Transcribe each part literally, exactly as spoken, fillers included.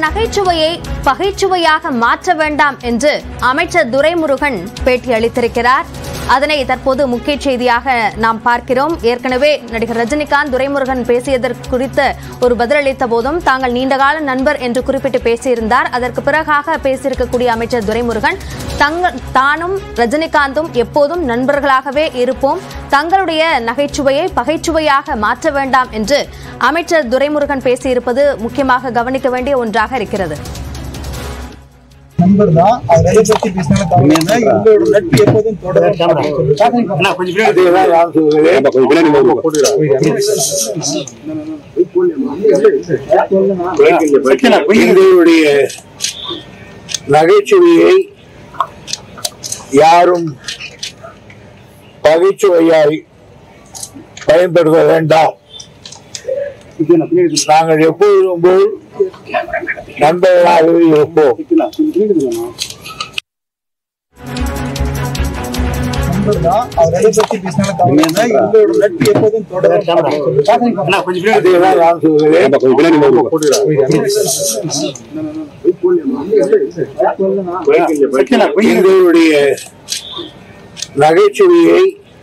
நகைச்சுவையை பகைச்சுவையாக மாற்ற வேண்டாம் என்று அமைச்சர் துரைமுருகன் பேட்டி அளித்திருக்கிறார். அதனை தற்போது முக்கிய செய்தியாக நாம் பார்க்கிறோம். ஏற்கனவே நடிகர் ரஜினிகாந்த் துரைமுருகன் பேசியதற்கு குறித்த ஒரு பதிலளித்த போதும் தாங்கள் நீண்டகால நண்பர் என்று குறிப்பிட்டு பேசியிருந்தார். அதற்கு பிறகாக பேசியிருக்கக்கூடிய அமைச்சர் துரைமுருகன் தங்கள் தானும் ரஜினிகாந்தும் எப்போதும் நண்பர்களாகவே இருப்போம், தங்களுடைய நகைச்சுவையை பகைச்சுவையாக மாற்ற வேண்டாம் என்று அமைச்சர் துரைமுருகன் பேசியிருப்பது முக்கியமாக கவனிக்க வேண்டிய ஒன்றாக இருக்கிறது. நண்பர் தான் அவர் எதை பத்தி பேசினாலும் கவனிங்க. எங்களோட நட்பு எப்போதும் தொடரும். நகைச்சுவையை யாரும் பகைச்சுவையாய் பயன்படுத்த வேண்டாம். நாங்கள் எப்பொழுதும் போல் நண்பர்களாகவே இருப்போம். நண்பர் தான் அவர் எதை பத்தி பேசினாலும் கவனிங்க. எங்களோட நட்பு எப்போதும் தொடரும். எங்களுடைய நகைச்சுவையை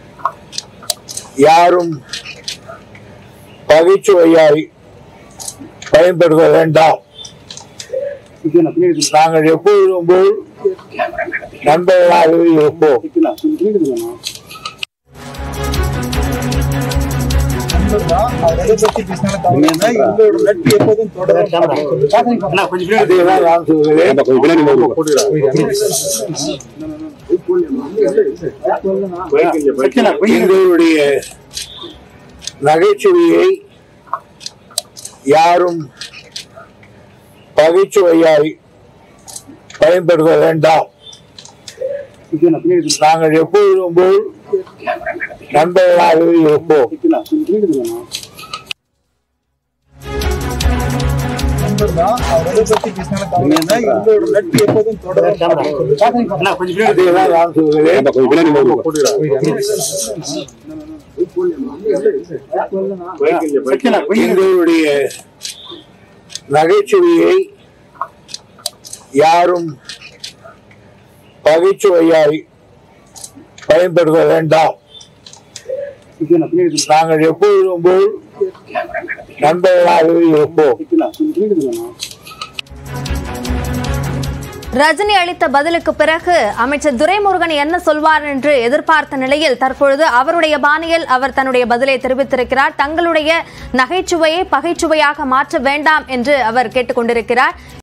யாரும் பகைச்சுவையாய் பயன்படுத்த வேண்டாம். நாங்கள் எப்பொழுதும் போல் நண்பர்களாகவே இருப்போம். நண்பர் தான் அவர் எதை பத்தி பேசினாலும் கவனிங்க. எங்களோட நட்பு எப்போதும் தொடரும். எங்களுடைய நகைச்சுவையை யாரும் பகைச்சுவையாய் பயன்படுத்த வேண்டாம். நாங்கள் எப்பொழுதும் போல் நண்பர்களாகவே இருப்போம். நண்பர் தான் அவர் எதை பத்தி பேசினாலும் கவனிங்க. எங்களோட நட்பு எப்போதும் தொடரும். எங்களுடைய நகைச்சுவையை யாரும் பகைச்சுவையாய் பயன்படுத்த வேண்டாம். நாங்கள் எப்பொழுதும் போல் நண்பர்களாகவே இருப்போம். ரஜினி அளித்த பதிலுக்கு பிறகு அமைச்சர் துரைமுருகன் என்ன சொல்வார் என்று எதிர்பார்த்த நிலையில் தற்பொழுது அவருடைய பாணியில் அவர் தன்னுடைய பதிலை தெரிவித்திருக்கிறார். தங்களுடைய நகைச்சுவையை பகைச்சுவையாக மாற்ற வேண்டாம் என்று அவர் கேட்டுக் கொண்டிருக்கிறார்.